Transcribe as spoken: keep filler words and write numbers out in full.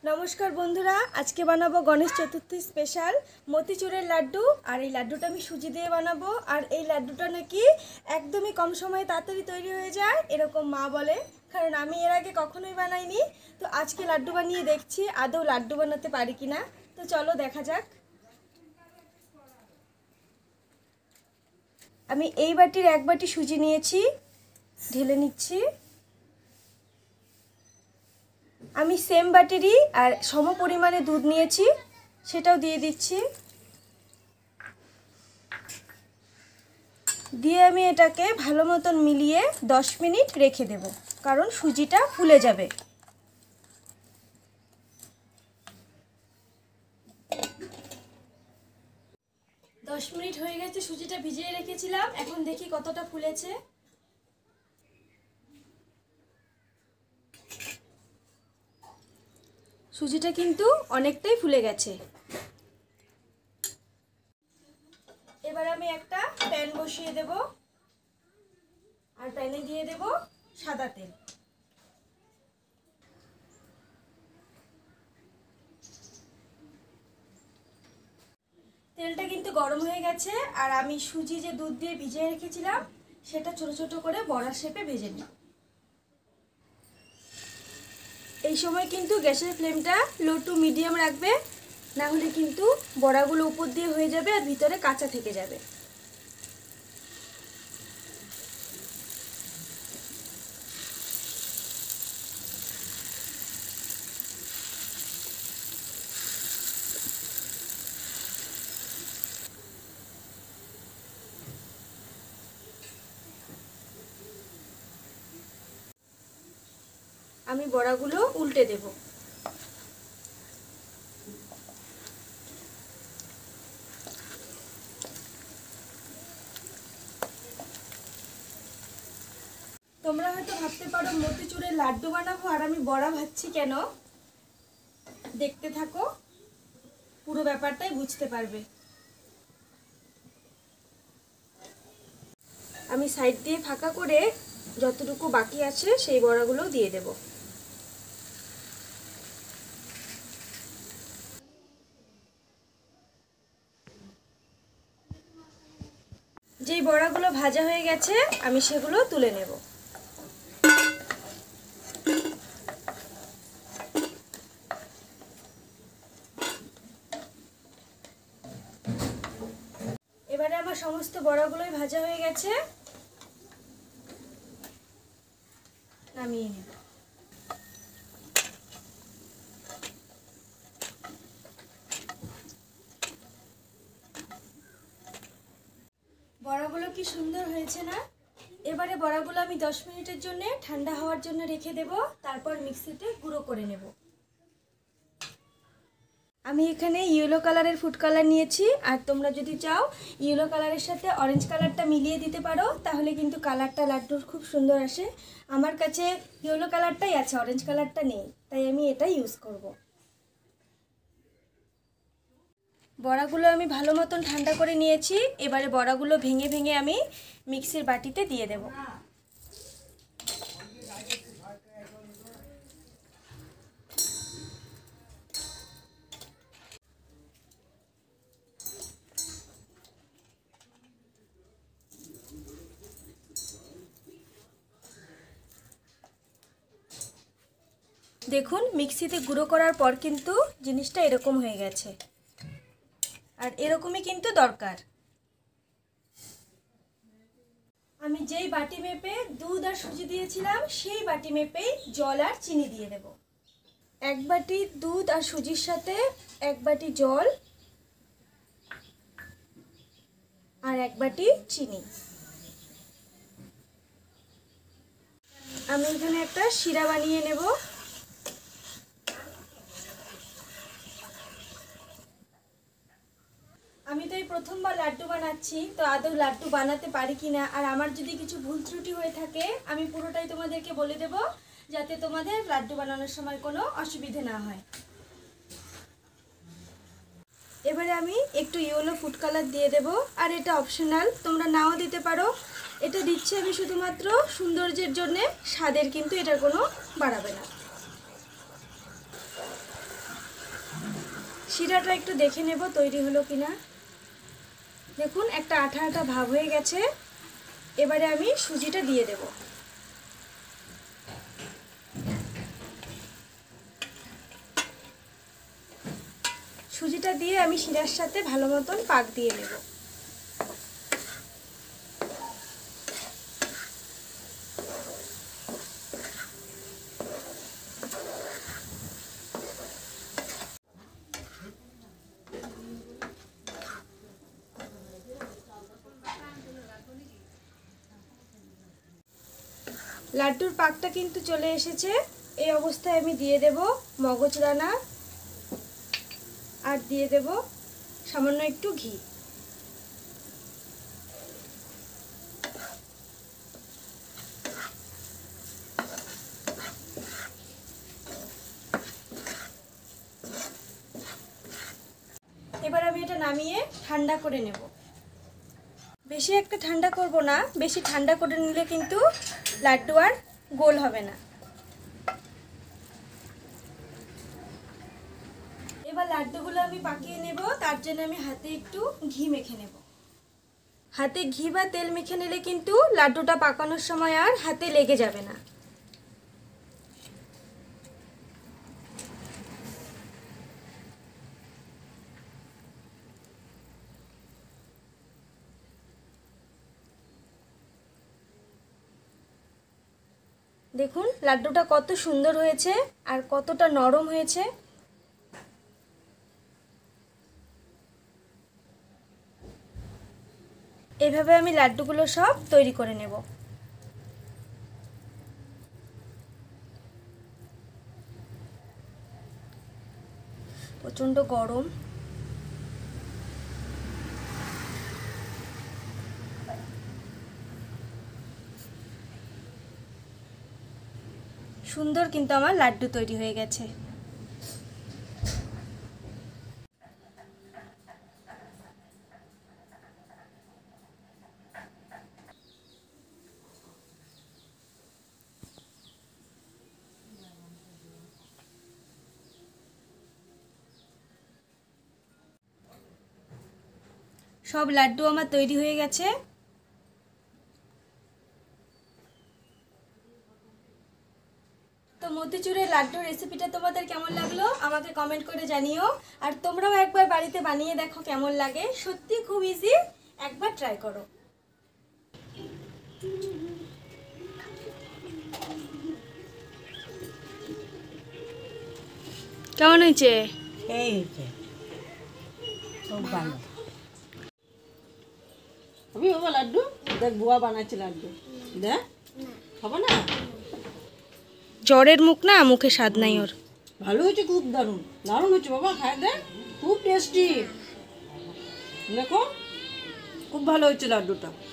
नमस्कार बंधुरा आज के बनाबो गणेश चतुर्थी स्पेशल मोतीचूरेर लाड्डू और ये लाड्डूटा मैं सूजी दिए बनाबो और ये लाड्डूटा नाकि एकदम ही कम समय ताड़ाताड़ी तैरी हो जाए एरकम मा बोले कारण आमी एर आगे कखनोई बानाइनी। तो आज के लाड्डू बानिए देखছি आदौ लाड्डू बानाते पारी किना। तो चलो देखा जाक। आमी এই বাটির এক বাটি সুজি নিয়েছি, ঢেলে নিচ্ছি। আমি সেম বাটিরই আর সম পরিমাণে দুধ নিয়েছি, সেটাও দিয়ে দিচ্ছি। দিয়ে আমি এটাকে ভালো মতন মিলিয়ে দশ মিনিট রেখে দেব, কারণ সুজিটা ফুলে যাবে। দশ মিনিট হয়ে গেছে, সুজিটা ভিজিয়ে রেখেছিলাম। এখন দেখি কতটা ফুলেছে। সুজিটা কিন্তু অনেকটাই ফুলে গেছে। এবার আমি একটা প্যান বসিয়ে দেব আর প্যানে দিয়ে দেব সাদা তেল। তেলটা কিন্তু গরম হয়ে গেছে আর আমি সুজি যে দুধ দিয়ে ভিজিয়ে রেখেছিলাম সেটা ছোট ছোট করে বড়া শেপে ভেজে নিই। এই সময় কিন্তু গ্যাসের ফ্লেমটা লো টু মিডিয়াম রাখবে, না হলে কিন্তু বড়াগুলো উপর দিয়ে হয়ে যাবে আর ভিতরে কাঁচা থেকে যাবে। আমি বড়াগুলো উল্টে দেব। তোমরা হয়তো ভাবতে পারো মতিচুরের লাড্ডু বানাবো আর আমি বড়া ভাজছি কেন। দেখতে থাকো, পুরো ব্যাপারটাই বুঝতে পারবে। আমি সাইড দিয়ে ফাঁকা করে যতটুকু বাকি আছে সেই বড়াগুলো দিয়ে দেব। যেই বড়াগুলো ভাজা হয়ে গেছে আমি সেগুলো তুলে নেব। এবারে আমার সমস্ত বড়াগুলোই ভাজা হয়ে গেছে, নামিয়ে নেব। বড়াগুলো কি সুন্দর হয়েছে না? এবারে বড়াগুলো আমি দশ মিনিটের জন্য ঠান্ডা হওয়ার জন্য রেখে দেব, তারপর মিক্সিতে গুঁড়ো করে নেব। আমি এখানে ইয়েলো কালারের ফুড কালার নিয়েছি, আর তোমরা যদি চাও ইয়েলো কালারের সাথে অরেঞ্জ কালারটা মিলিয়ে দিতে পারো, তাহলে কিন্তু কালারটা লাড্ডুর খুব সুন্দর আসে। আমার কাছে ইয়েলো কালারটাই আছে, অরেঞ্জ কালারটা নেই, তাই আমি এটা ইউজ করব। বড়াগুলো আমি ভালো মতন ঠান্ডা করে নিয়েছি। এবারে বড়াগুলো ভেঙে ভেঙে আমি মিক্সির বাটিতে দিয়ে দেব। দেখুন মিক্সিতে গুঁড়ো করার পর কিন্তু জিনিসটা এরকম হয়ে গেছে, আর এরকমই কিন্তু দরকার। আমি যেই বাটি মেপে দুধ আর সুজি দিয়েছিলাম সেই বাটি মেপেই জল আর চিনি দিয়ে দেব। এক বাটি দুধ আর সুজির সাথে এক বাটি জল আর এক বাটি চিনি। আমি এখানে একটা শিরা বানিয়ে নেব। আমি তো এই প্রথমবার লাড্ডু বানাচ্ছি, তো আদৌ লাড্ডু বানাতে পারি কিনা আর আমার যদি কিছু ভুল ত্রুটি হয়ে থাকে আমি পুরোটাই তোমাদেরকে বলে দেব, যাতে তোমাদের লাড্ডু বানানোর সময় কোনো অসুবিধে না হয়। এবারে আমি একটু ইয়েলো ফুড কালার দিয়ে দেব, আর এটা অপশনাল, তোমরা নাও দিতে পারো। এটা দিচ্ছি আমি শুধুমাত্র সৌন্দর্যের জন্য, স্বাদের কিন্তু এটার কোনো বাড়াবে না। শিরাটা একটু দেখে নেব তৈরি হলো কিনা। দেখুন একটা আঠা আঠা ভাব হয়ে গেছে। এবারে আমি সুজিটা দিয়ে দেব। সুজিটা দিয়ে আমি শিরার সাথে ভালো মতন পাক দিয়ে নেব। লাড্ডুর পাকটা কিন্তু চলে এসেছে। এই অবস্থায় আমি দিয়ে দেব মগজদানা আর দিয়ে দেব সামান্য একটু ঘি। এবার আমি এটা নামিয়ে ঠান্ডা করে নেব। বেশি একটা ঠান্ডা করব না, বেশি ঠান্ডা করে নিলে কিন্তু লাড্ডু আর গোল হবে না। এবার লাড্ডুগুলো আমি পাকিয়ে নেব, তার জন্য আমি হাতে একটু ঘি মেখে নেব। হাতে ঘি বা তেল মেখে নিলে কিন্তু লাড্ডুটা পাকানোর সময় আর হাতে লেগে যাবে না। দেখুন লাড্ডুটা কত সুন্দর হয়েছে আর কতটা নরম হয়েছে। এভাবে আমি লাড্ডুগুলো সব তৈরি করে নেব। প্রচণ্ড গরম। সুন্দর কিন্তু আমার লাড্ডু তৈরি হয়ে গেছে। সব লাড্ডু আমার তৈরি হয়ে গেছে। তো মতিচুরের লাড্ডু রেসিপিটা তোমাদের কেমন লাগলো আমাকে কমেন্ট করে জানিও। আর তোমরাও একবার বাড়িতে বানিয়ে দেখো কেমন লাগে। সত্যি খুব ইজি, একবার ট্রাই করো। কেমন হয়েছে? এই হয়েছে খুব ভালো। আমি বাবা লাড্ডু দেখ, বুয়া বানাচ্ছে লাড্ডু দেখ, খাবো না? জ্বরের মুখ না, মুখে স্বাদ নাই ওর। ভালো হয়েছে, খুব দারুণ দারুণ হয়েছে বাবা, খায় দেখ, খুব টেস্টি। দেখো খুব ভালো হয়েছে লাড্ডুটা।